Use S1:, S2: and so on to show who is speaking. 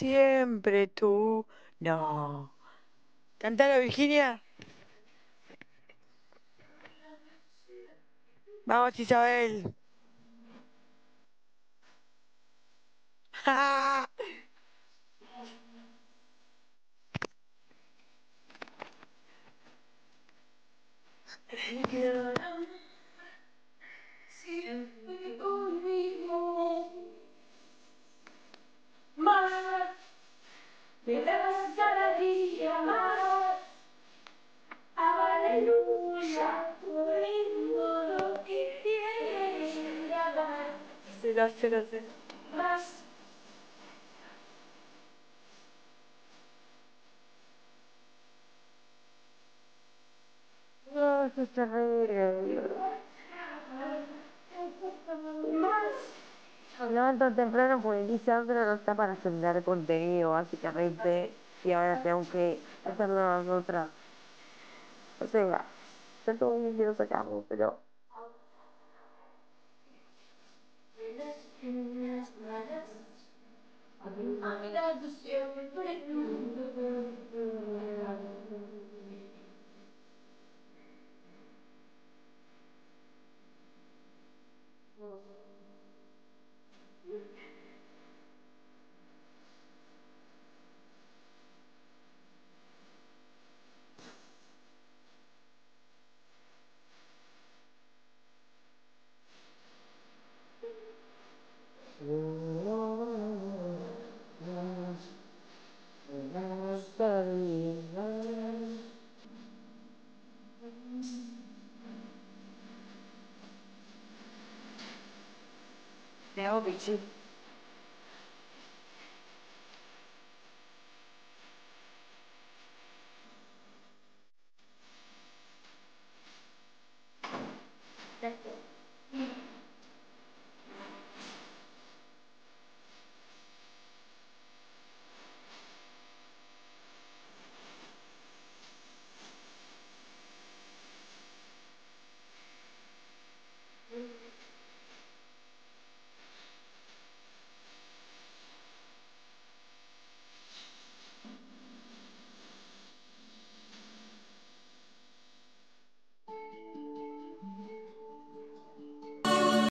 S1: siempre tú. No. Cántalo, Virginia. Vamos, Isabel. Siempre conmigo, más, me das cada día más. Aleluya, todo lo que quiera dar. Se lo sé. Más. No, eso es terrible. Más. Me levanto temprano porque Lisandro no está para sembrar contenido, básicamente. Y ahora tengo que hacer las otras. O sea, está todo bien que lo sacamos, pero. Te hago pichí.